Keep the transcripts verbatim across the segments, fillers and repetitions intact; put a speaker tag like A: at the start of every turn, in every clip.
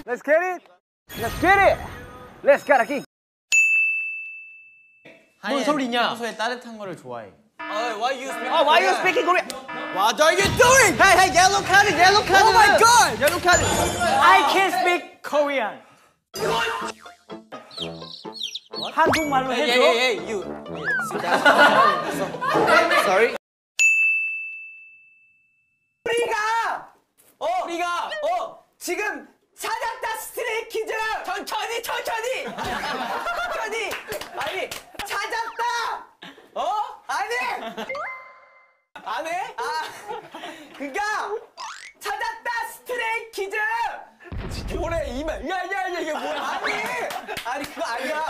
A: Let's get it. Let's get it. Let's get it.
B: 뭔 소리냐?
C: 평소에 따뜻한 거를 좋아해.
B: Oh, why you speaking?
A: Oh, why are you speaking Korean?
B: What are you doing?
A: Hey, hey, yellow card, yellow card.
B: Oh my god!
A: Yellow card. I can speak Korean. 한국말로
B: Hey,
A: 해줘.
B: hey, hey, you. Sit down. Sorry.
A: 우리가
B: 어, 우리가 어
A: 지금 찾았다 스트레이키즈.
B: 천천히, 천천히, 천천히.
A: 아니 찾았다.
B: 어?
A: 아니
B: 안 해?
A: 아 그가 찾았다 스트레이키즈.
B: 뭐래 이말. 야야야 이게 뭐야?
A: 아니 아니 그거 아니야.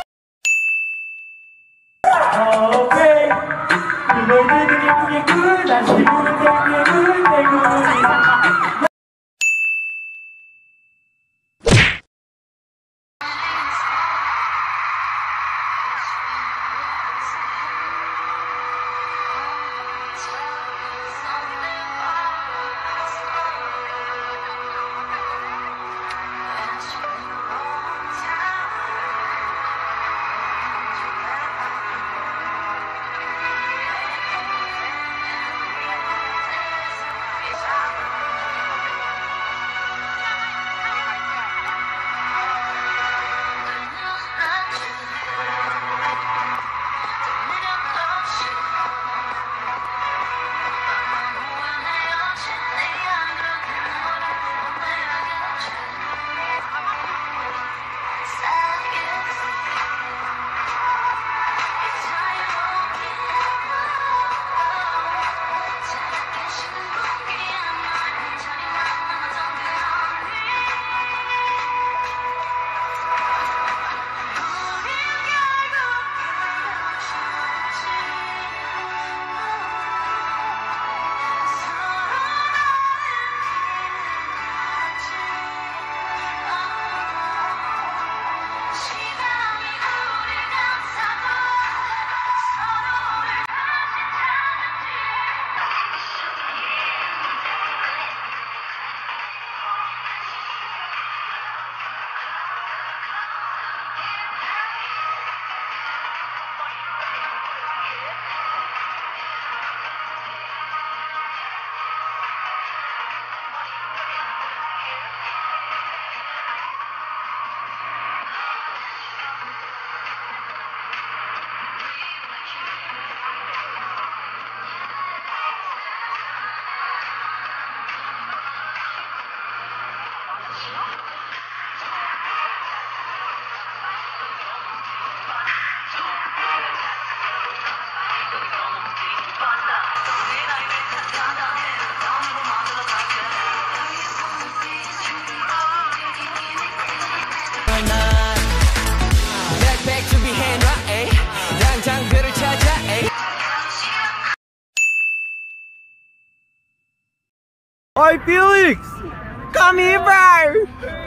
A: Oi, Felix! Come here, bro!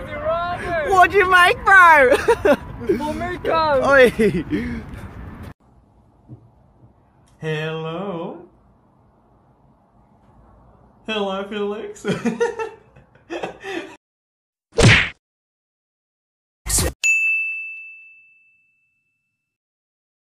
A: What'd you make, bro? Oi!
D: Hello? Hello, Felix?